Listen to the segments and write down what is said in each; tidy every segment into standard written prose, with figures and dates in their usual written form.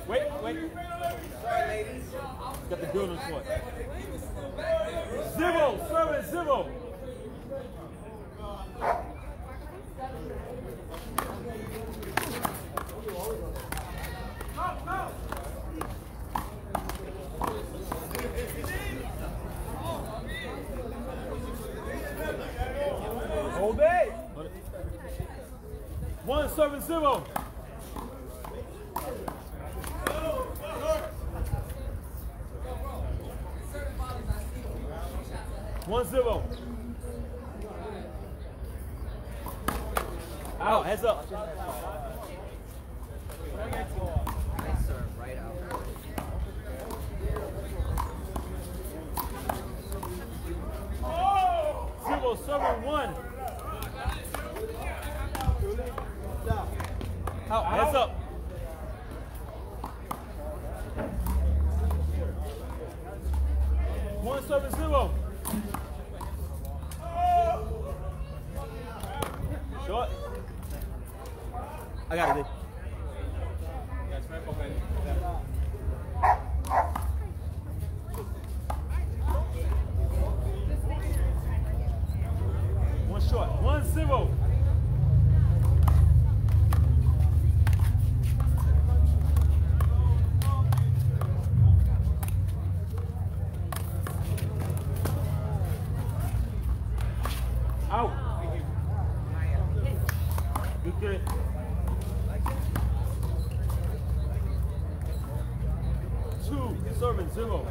Wait. Sorry, ladies. Got the building court. 0-7-0. Hold it. 1-7-0. 1-0. Out, heads up. Nice serve, right out. 0-7-1. Out, heads up. 1-7-0. Short. I got it, dude. One short. 1-0. Out. Good. 2-7-0.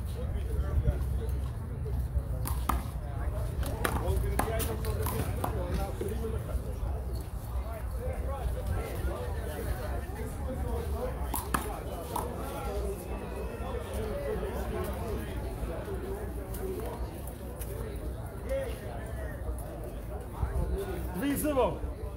Zero.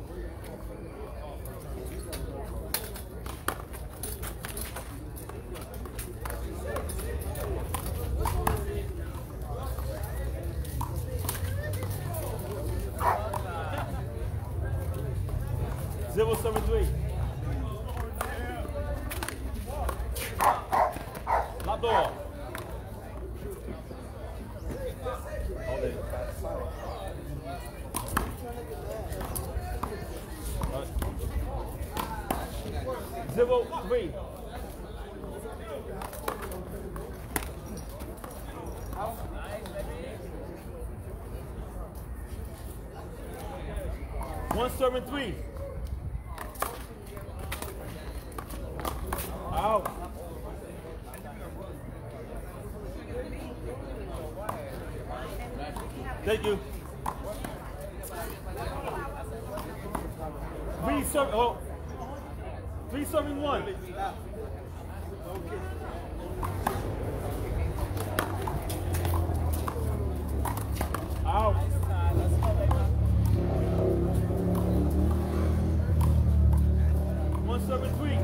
Zero 7-3. Lock door. Hold it. 0-3. One 7-3. Out. Thank you. 3-7. 3-7-1. Out. 1-7-3.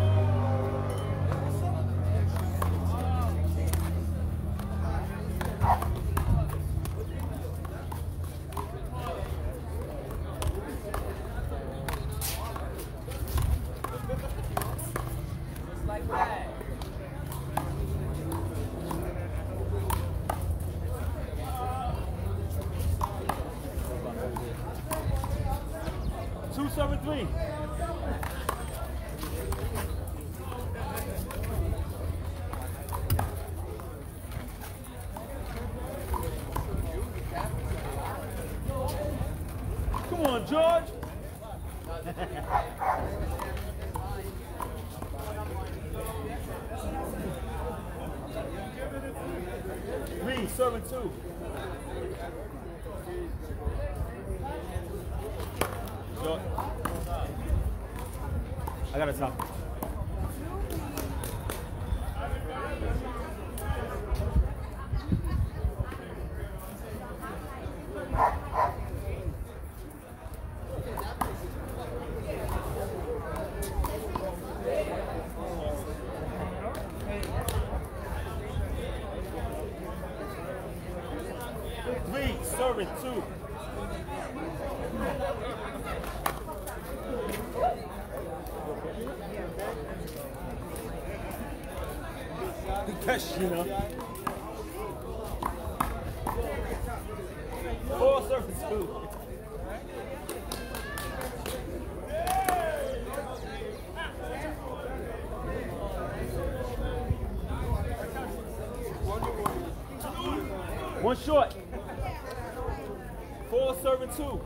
Like that. 2-7-3. Come on, George. 3-7-2. Short. I got a top. Serving 2. Catch, Shena. 4 service 2. One short. 4 serving 2.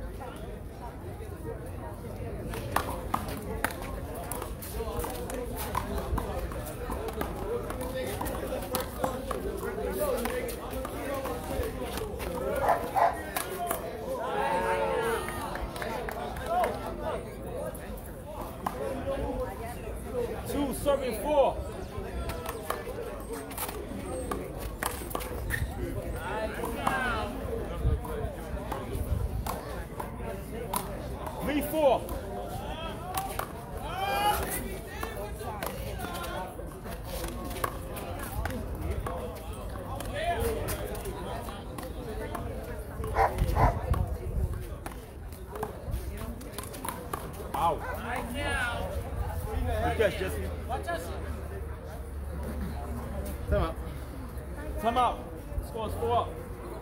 Serving 4. Me 4. Out. Good catch, Jesse. Time out. Time out. Score's 4 up.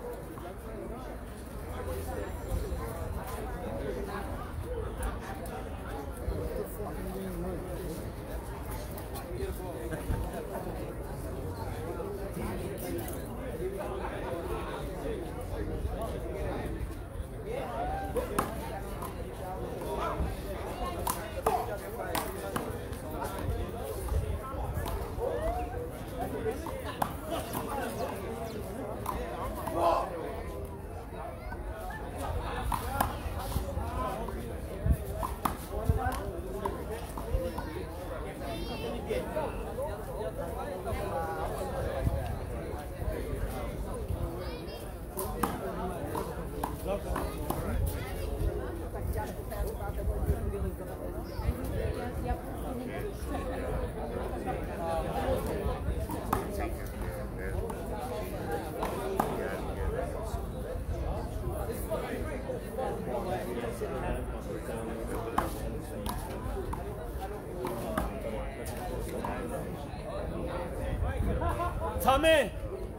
Come in.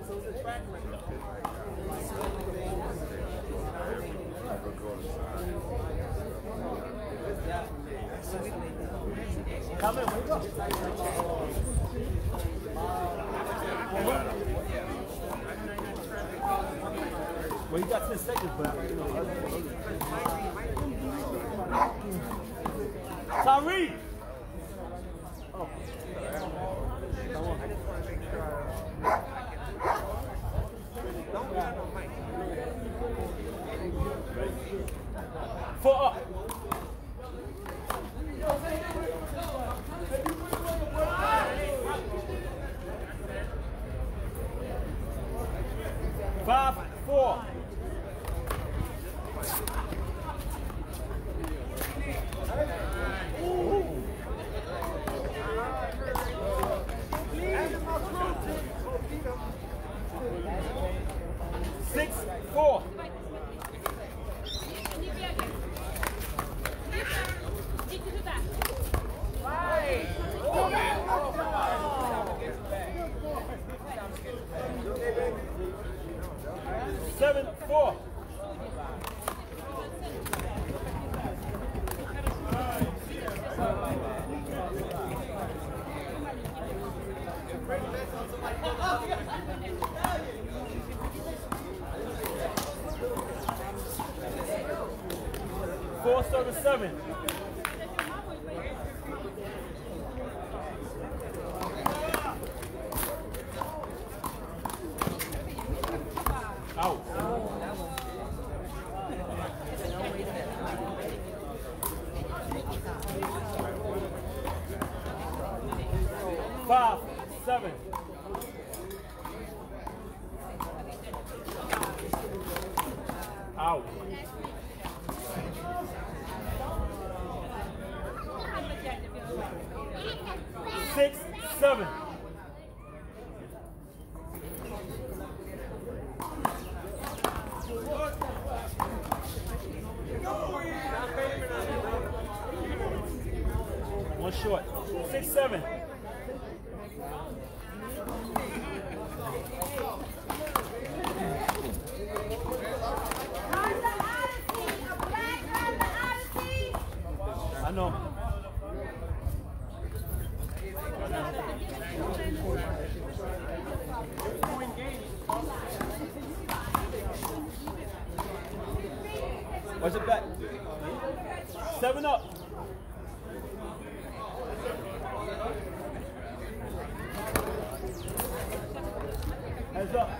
Come in, wake up. Well, you got 10 seconds, but Tyree. Oh. I just want to make sure. Four up. Five, 4. Six, 4. Seven, 4. Four, 7. Out. 5, 7. Out. 6, 7. One short. 6, 7. Watch it back. 7 up. Heads up.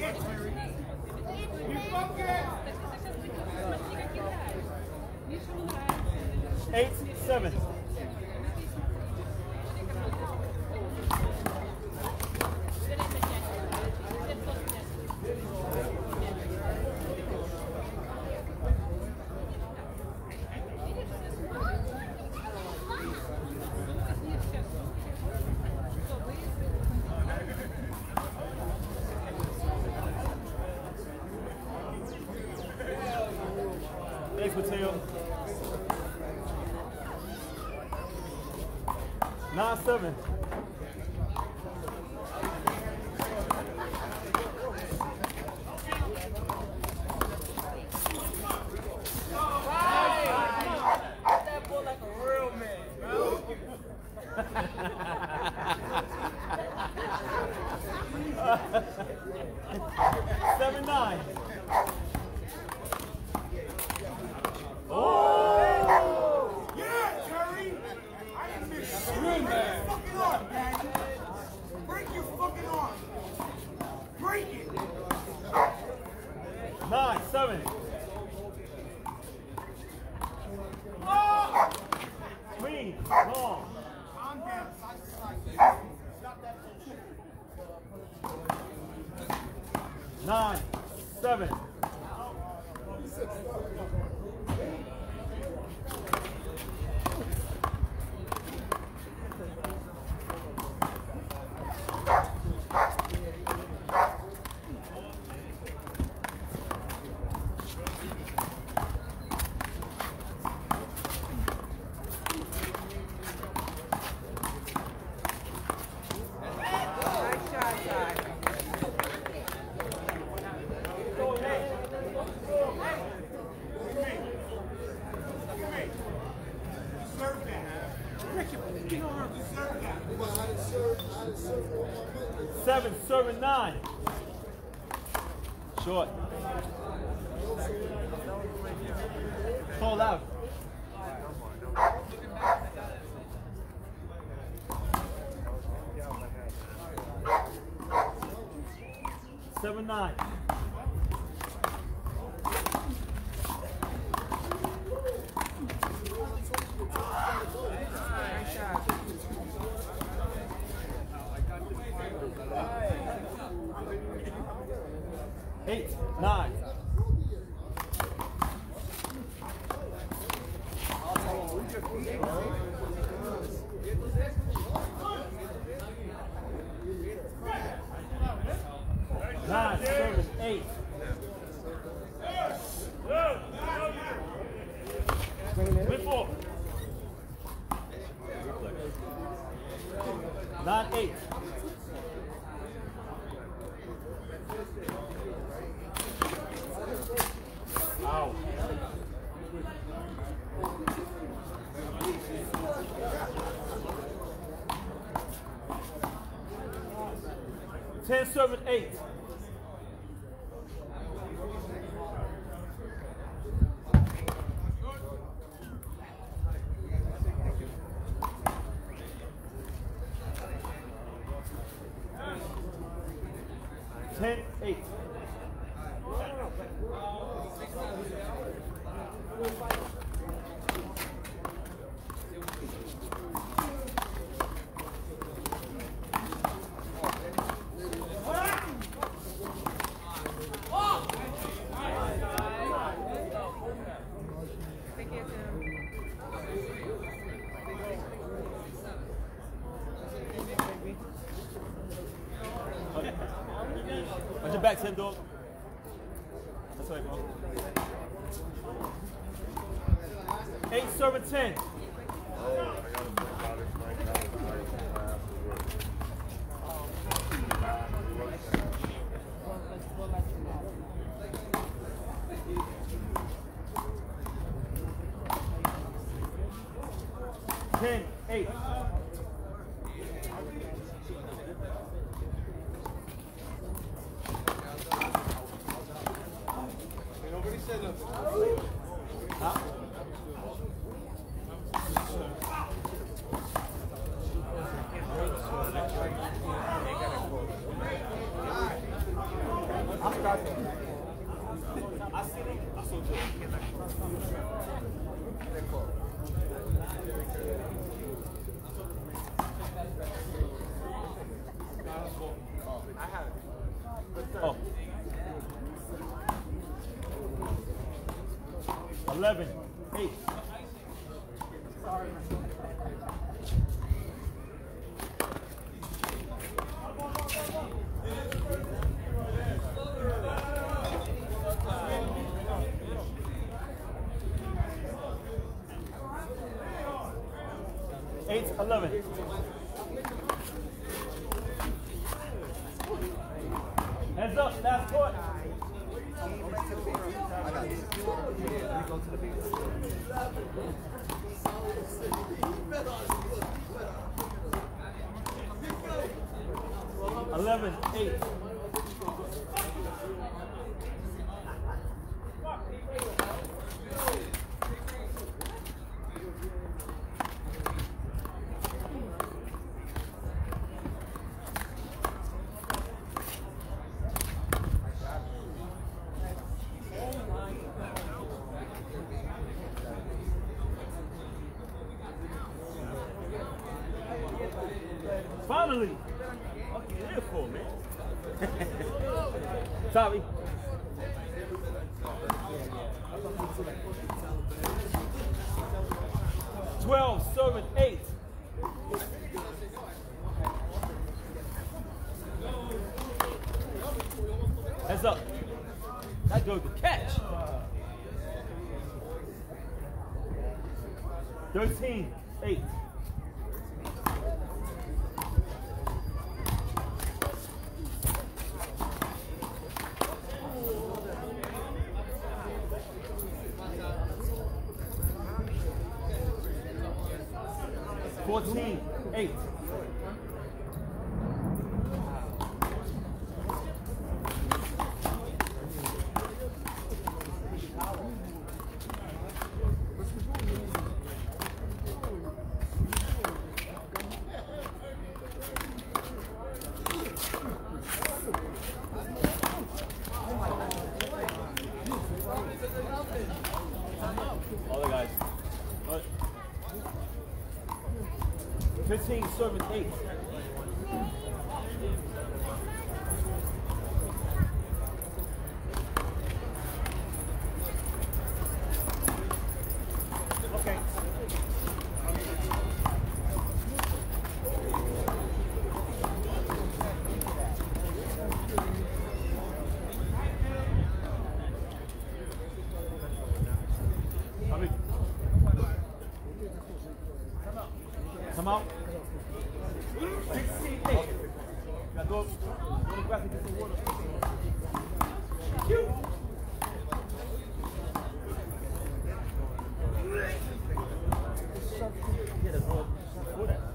8-7. Thanks, Mateo. 9-7. That boy like a real man, bro. 7-9. Oh! Yeah, Tyree! I didn't miss shit. Break your fucking arm, man. Break your fucking arm. Break it. 9-7. Oh! Clean. Long. Calm down. Side to side. Stop that bullshit. 9-7. Seven, serving 9. Short. Call out. 7-9. Eight, 9. Nine, 7, 8. Win 4. 9, 8. Ow. 10, 7, 8. Ten, 8. Watch your back, 10, dog. That's right, bro. 8, 7, 10. Ten, 8. Nobody said nothing. Oh. 11, 8. Eight, 11. Heads up, last court. 11, 8. Finally! What are you here for, man? Sorry. $12, serving 8. Heads up. That goes to catch. 13, 8. 14, 8. All the guys. 15, serving 8. Okay. Come out. 16, 8. Got go grab and get some water. Cute. Yeah, that's all. Hold that.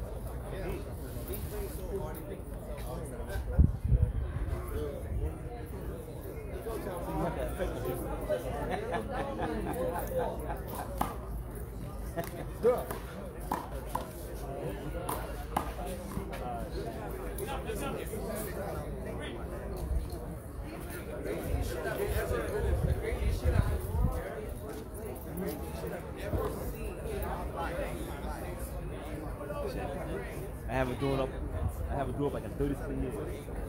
Good. I have a door up like a 37 years old.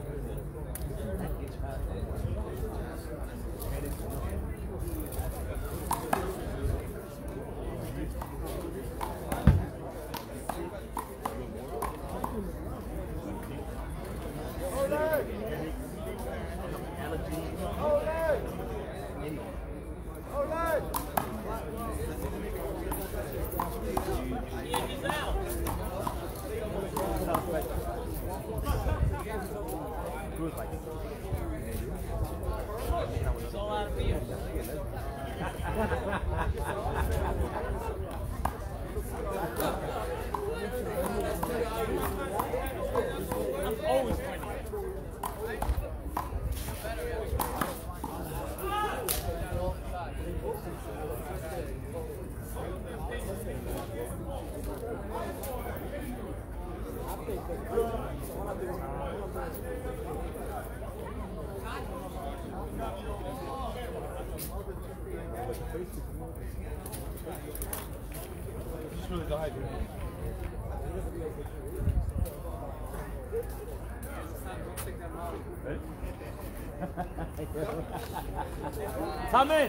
It's all out of beer. I'm always winning. Just really dehydrated. Ready? Time in.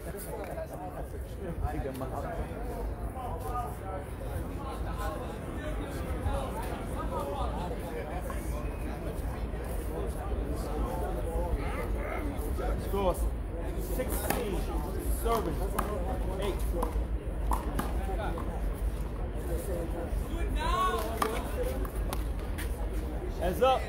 Score 16, serving 8. Heads up.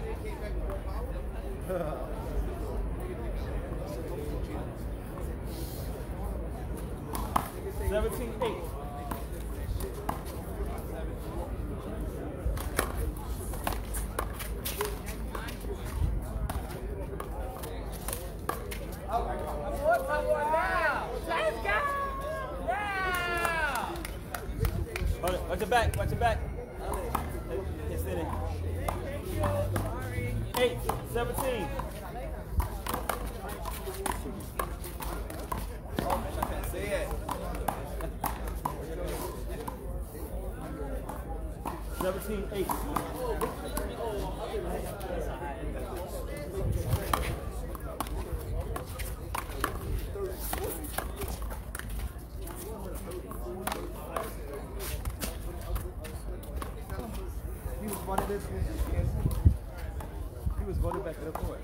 17-8. Hold it. Watch your back. Watch your back. It's in it. 8, 17. See it. 17-8. He was voted back to the court.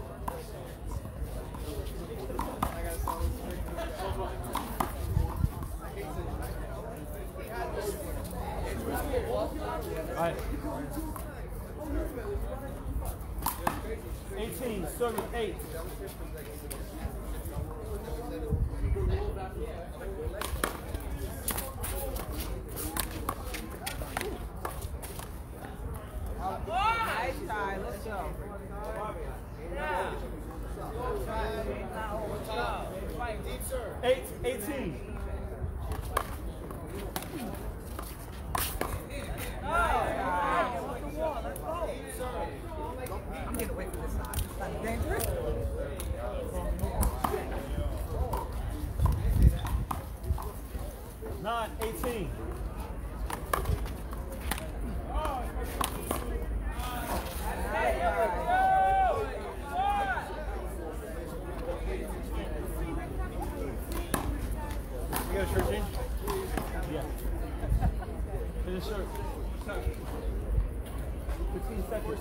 18, serving 8. Nice try, let's go. Yeah. 8, 18. I'm getting away from this side. That's dangerous. 9, 18. You got a shirt change? Yeah. Finish shirt. 15 seconds.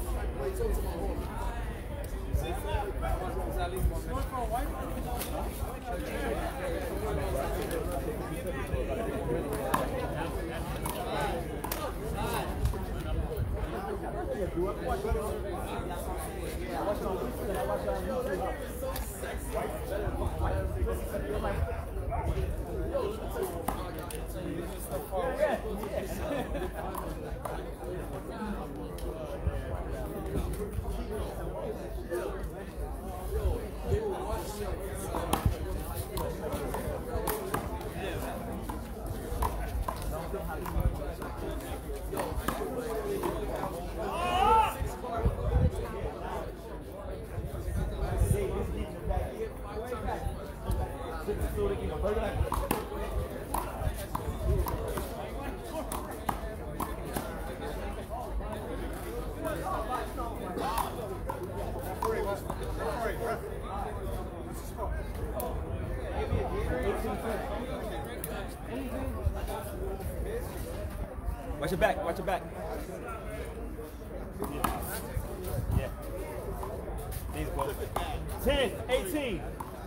Watch your back, watch your back. Yeah. These both. 10, 18.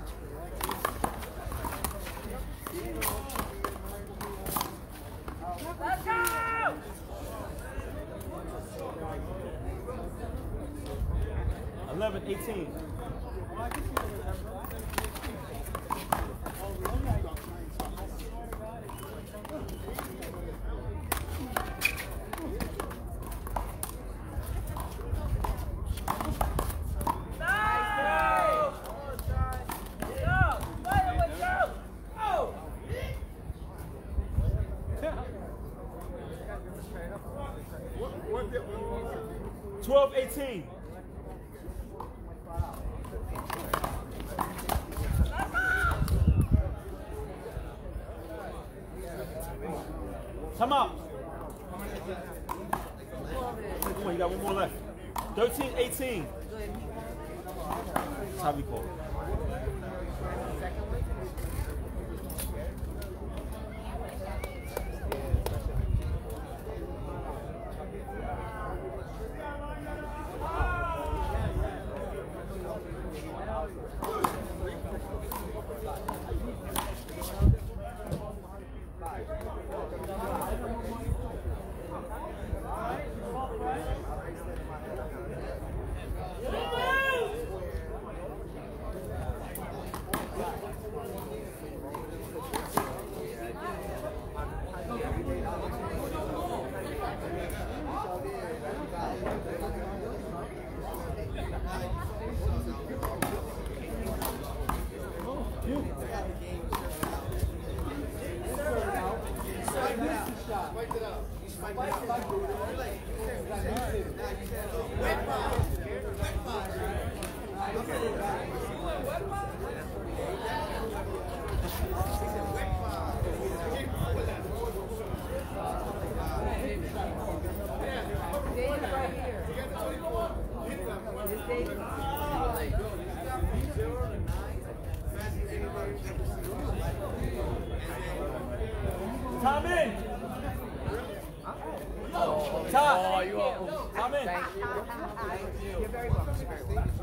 Let's go! 11, 18. What 12, 18. Come out. Come on, you got one more left. 13-18. That's how we call it. Time in. Time. Oh, you are. Time in. Thank you. You're very welcome. You're very welcome.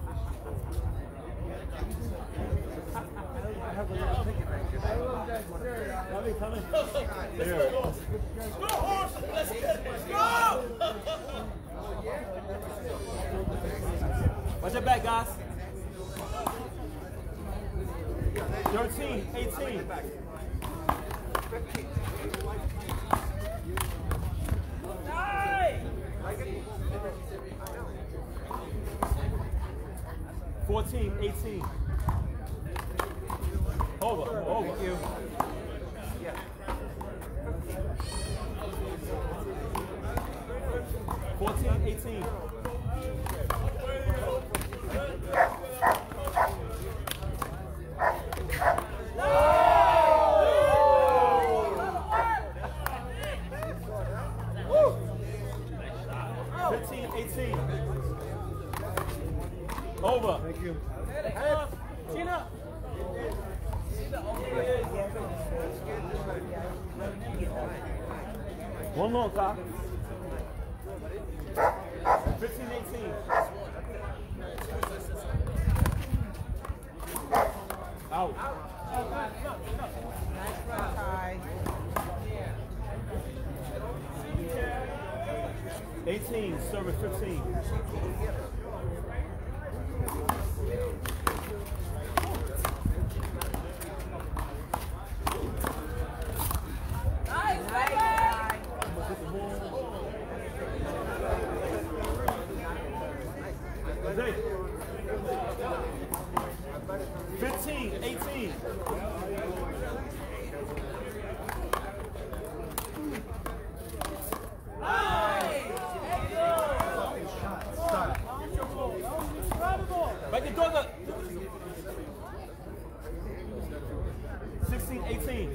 Come in. There. Go, horse! Let's get it! Go! Watch your back, guys. 13-18. 14-18. Over. Thank you. 14-18. Over. Thank you. Shena. One more, Kyle. 15-18. Out. Nice run, Ty. 18, service 15. Back your dog up. 16-18.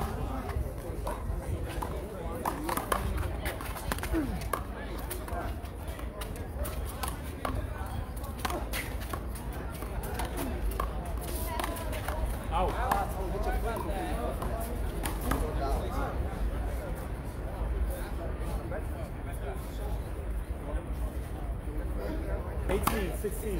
Out. 18-16.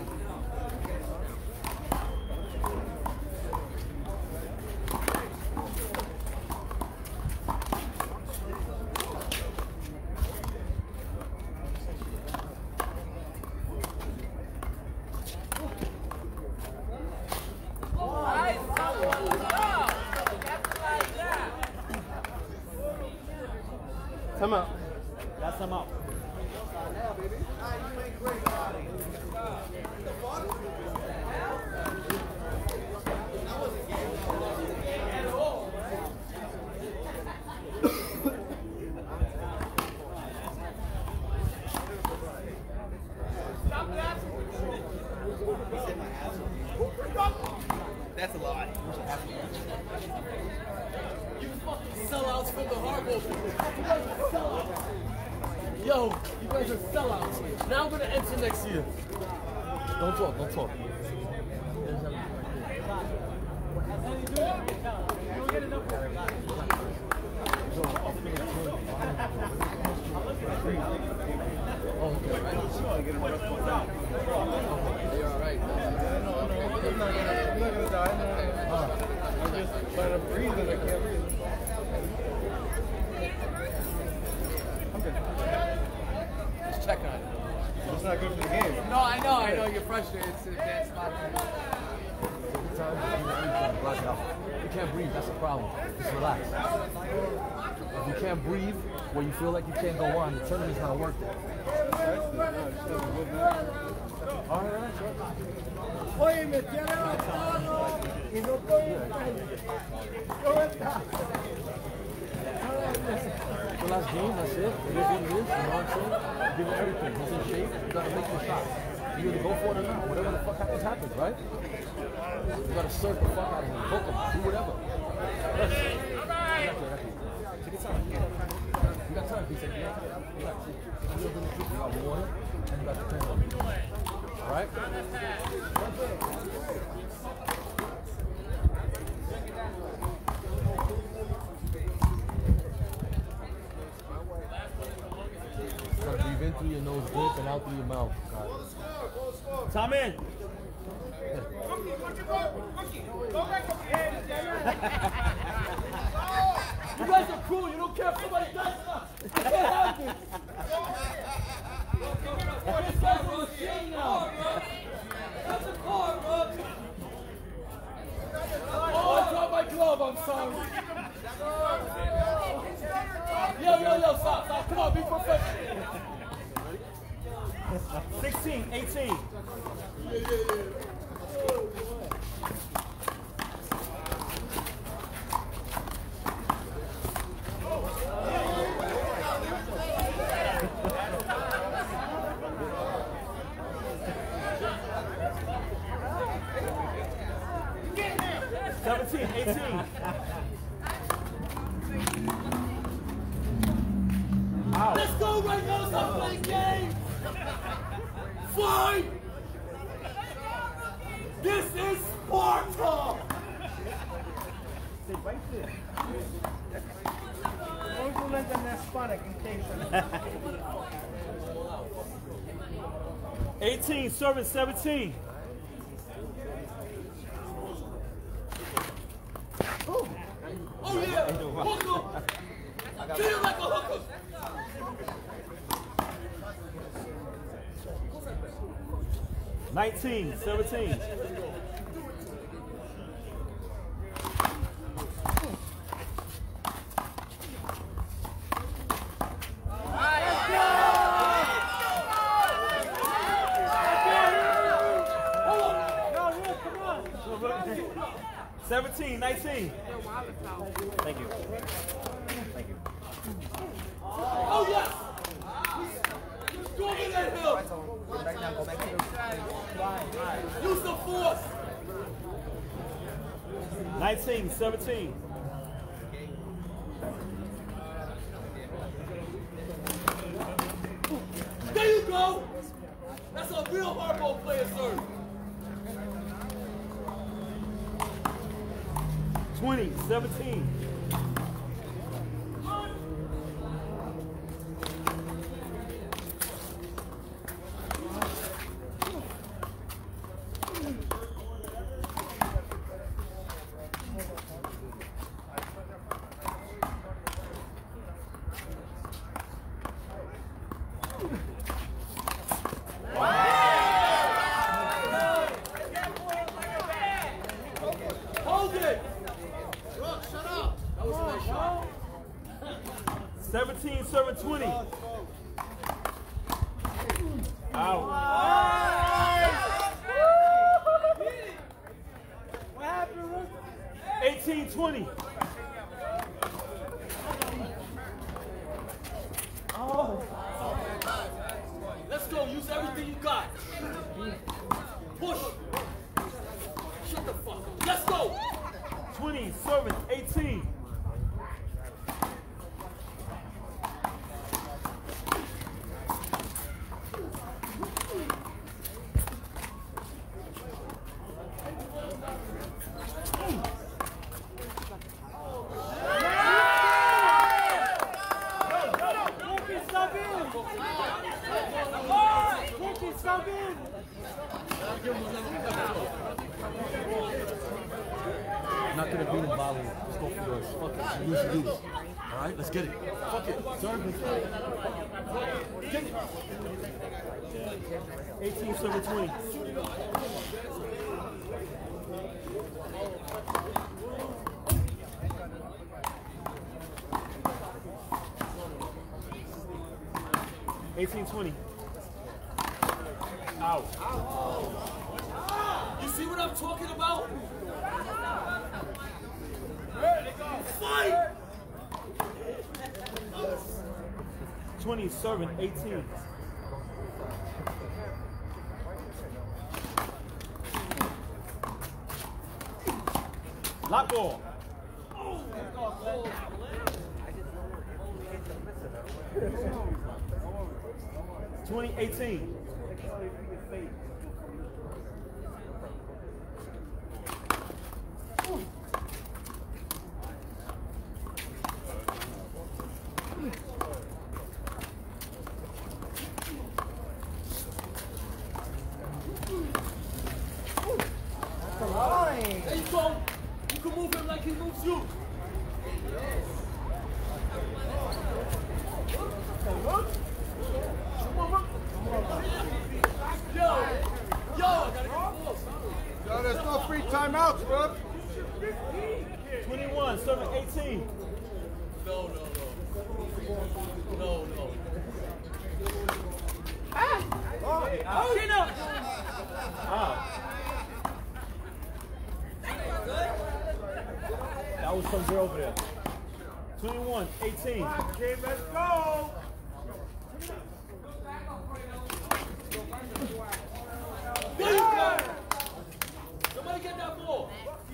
Come out. That's come out. That's a lie. You fucking sellouts from the Handball. for next year. Don't talk, don't talk. Oh, okay. You're all right. I'm not gonna die. I'm just trying to breathe and I can't breathe. I'm good. Just checking on it. It's not good for the game. No, I know. You're frustrated. It's a bad spot. You can't breathe. That's the problem. Just relax. If you can't breathe, where you feel like you can't go on, the tournament's not worth it. All right. Oye, me tiene bajado y no puedo. ¿Cómo está? The last game, that's it. It is what it is. You know what I'm saying? Give it everything. He's in shape. You gotta make your shot. You either go for it or not. Whatever the fuck happens, happens, right? You gotta surf the fuck out of him. Hook him. Do whatever. Yes. Take your time. You got time, Pete. You got time. Relax. You got water and you got the pen. All right? Gotta breathe in through your nose deep and out through your mouth. Time in. You guys are cool. You don't care if somebody does stuff. You can't have this. This guy's on the shit now. That's a car, bro. Oh, I dropped my glove. I'm sorry. Yo, stop. Come on, be professional. 16, 18. 17, 18. Wow. Let's go right now. Stop playing games. Fight. This is Sparta. Don't let them that spot in case. 18, service 17. Oh yeah. Hooker. Feel like a hooker. Nineteen, 17. Come on. 17, 19. Thank you. Thank you. Oh yes. Go get that hill. Use the force. 19, 17. There you go. That's a real hardball player, sir. 20, 17. Hold it. Rook, shut up. That was a nice shot. 17, serving 20. Out. What happened, Rook? 18, 20. Oh. Let's go. Use everything you got. Push. Shut the fuck up. Let's go. 20, serving 18. Not gonna beat him, Vale. Let's go for yours. Fuck it. Lose. All right, let's get it. Fuck it. Serve it. Get it. 18, 7, 20. Out. You see what I'm talking about? Fight! 20, serving, 18. Lock ball. 20-18. There you go. You can move him like he moves you. Yo, I gotta get the ball. Yo, there's no free timeouts, bro. 21, serving, 18. No. Shena! That was some girl over there. 21, 18. Okay, let's go. There you go! Somebody get that ball.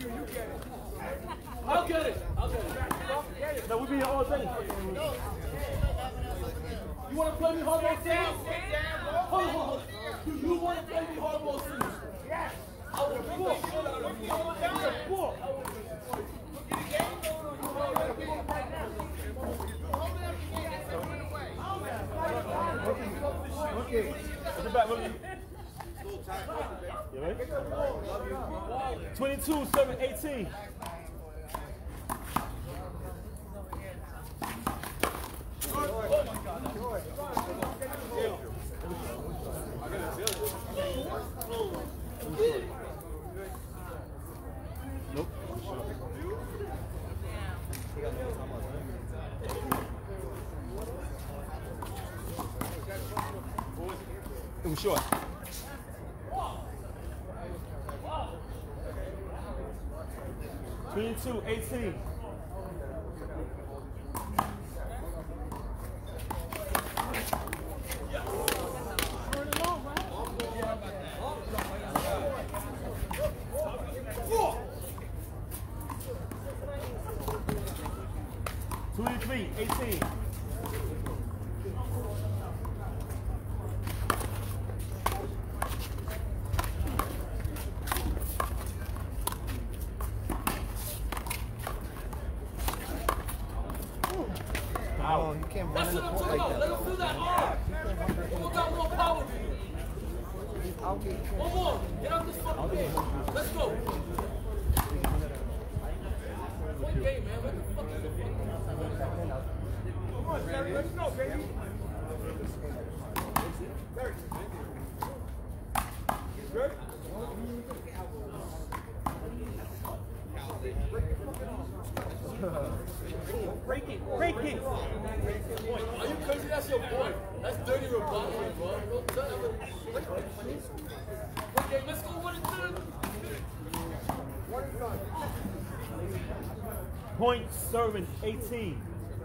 I'll get it. No, we'll be here all day. You want to play me hardball series? Hold on. Do you want to play me hardball series? Yes. I will beat the shit out of you. Okay. Put it back, look. You ready? 22, 7, 18. Nope. It was short. Wow. 22, 18. Three, 18. Oh, you can't run That's in the what I'm court talking like about. that. Let him feel that arm. Who got more power than you? One more. Get out this fucking game. Let's go. One game, man. What the fuck is it? Come on, Terry, let's go, baby. Ready? Break it. Are you crazy? That's your boy. That's dirty rebuttal, bro. Okay, let's go 1 and 2. Point serving, 18.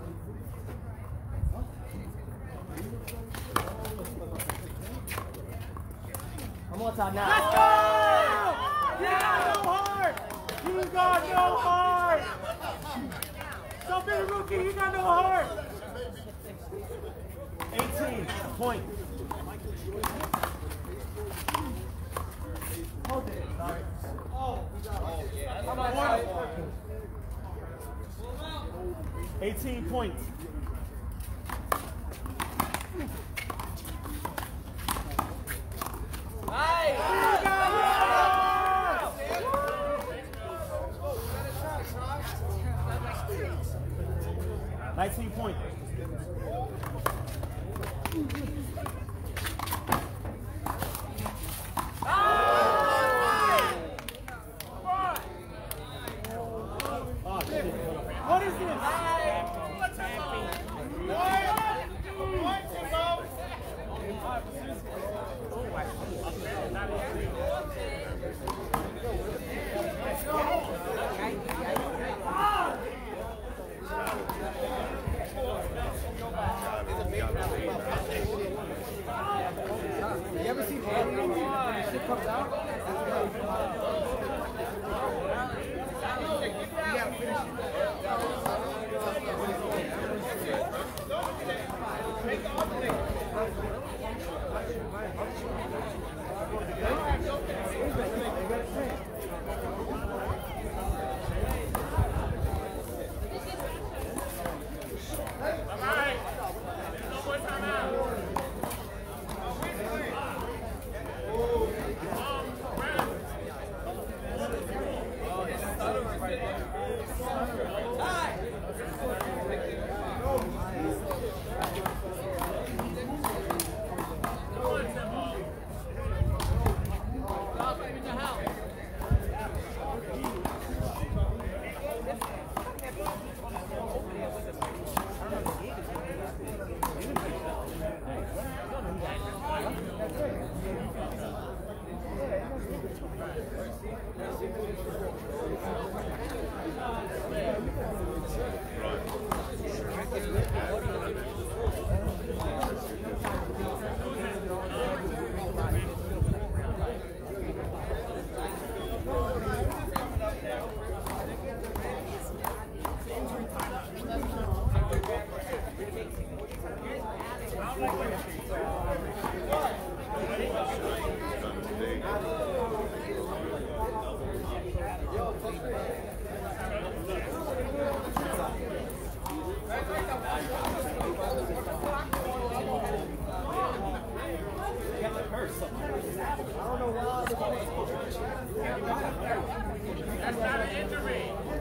One more time now. Let's go! Yeah, no hard! You got no heart! So big rookie, you got no heart! 18, point. Hold it. Sorry. Oh, Come on, 18 points. That's not an injury.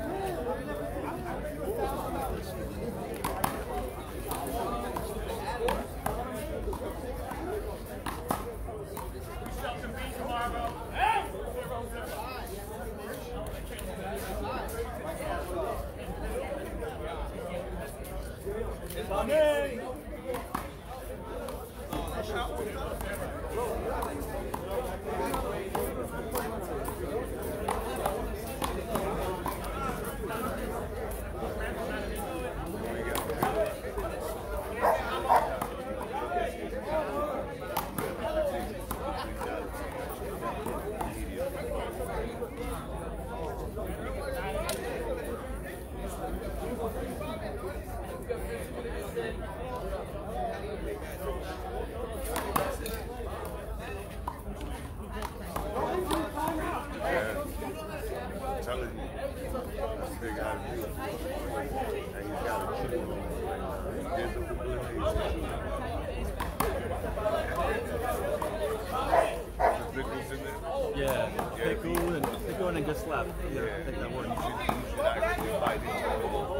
And get slapped. Yeah, I think that works. You should actually bite into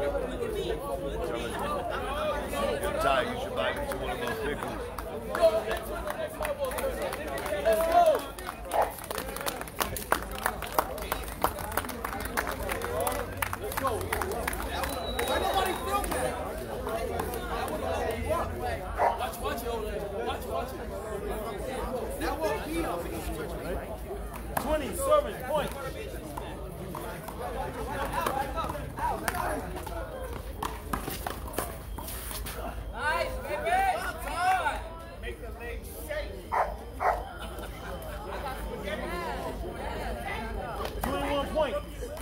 one. Ty, you should bite into one of those pickles. Let's go. Why nobody film that? Watch it over there. Watch it. That won't be on me. 20, service, point. Nice, baby. Time. Make the legs shake. 21 points.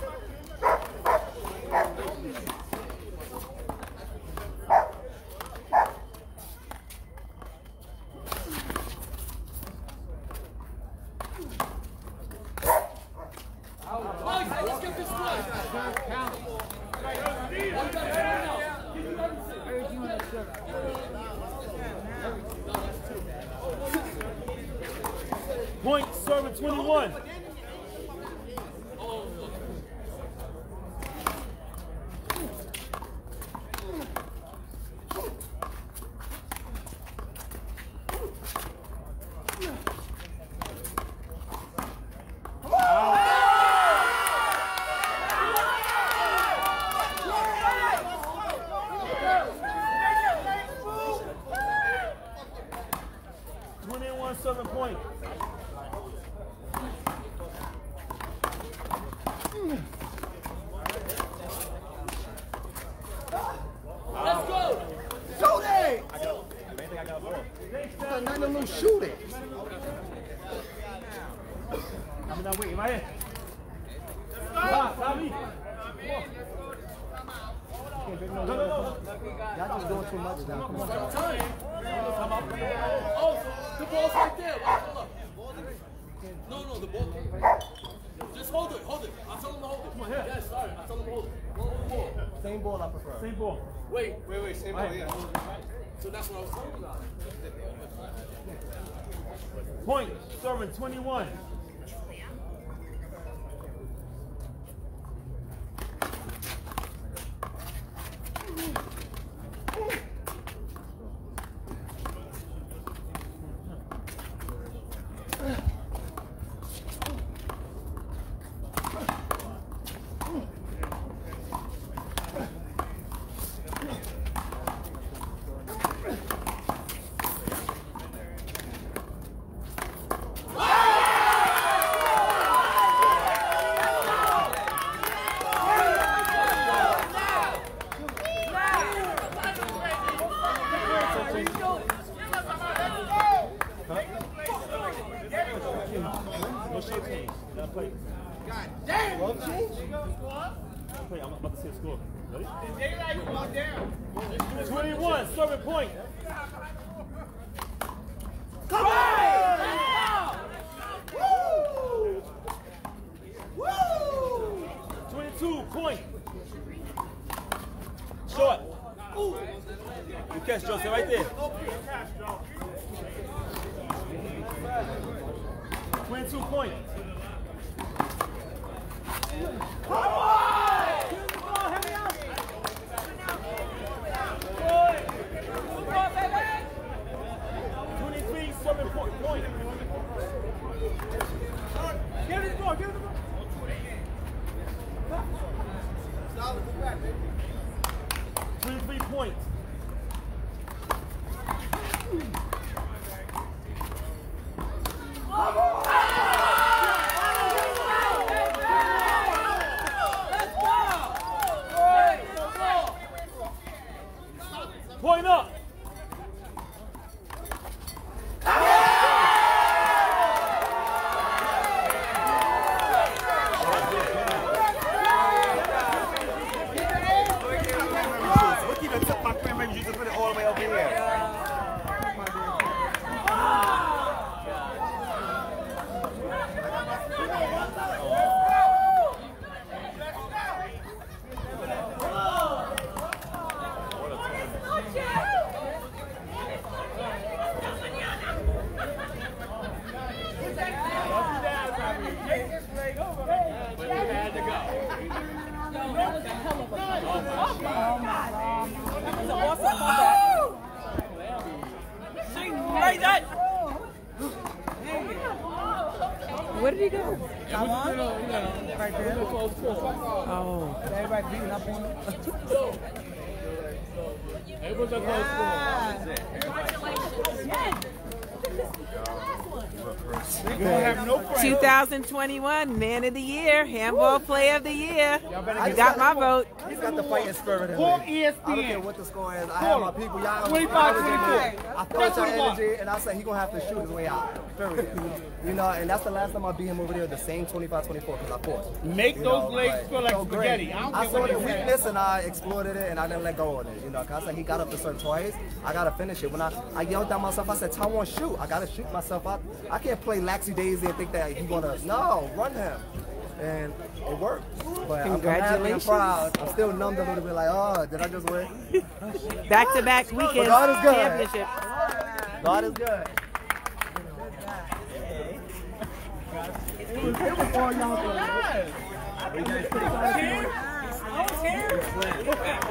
Let's get this one. Point, serving 21. not waiting. Right here. Stop me. No. Y'all just doing too much now. Come on. Oh, the ball's right there. Hold up. No, the ball. Just hold it. I'll tell him to hold it. Come on, here. Yes, sorry. I'll tell him to hold it. Ball. Same ball I prefer. Same ball. Wait, same ball, yeah. So that's what I was talking about. Point, serving 21. I'm about to see a score. Ready? 21, serving point. Come on! Woo! Woo! 22, point. Short. Good catch, Joseph, right there. 22, point. Come on! 23, 7 point. Give it the ball, give it the ball. 23 points. Point up. Look, I took my cream and you just put it all the way over here. Where did he go? Tywan? Right there. Oh. Everybody beating up on him. Everyone's at We're gonna have no friends. 2021 Man of the Year, Handball Player of the Year. You got my vote. He's got the fighting spirit in Call him. ESPN. I don't care what the score is. I have my people. Y'all 25, I felt your energy, and I said he gonna have to shoot his way out. Period. You know, and that's the last time I beat him over there, the same 25-24, because I forced. Make those legs feel like spaghetti. I don't I care saw what the they say. weakness and I exploited it and I didn't let go of it. You know, cause I said he got up to serve twice. I gotta finish it. When I yelled at myself, I said, Tywan, shoot. I gotta shoot myself out. I can't play laxy daisy and think that he's gonna run him. And it worked. But Congratulations. I'm proud. I'm still numbed a little bit, like, oh, did I just win? Back-to-back weekend God is good. championship. God is good. It was all y'all. I was here.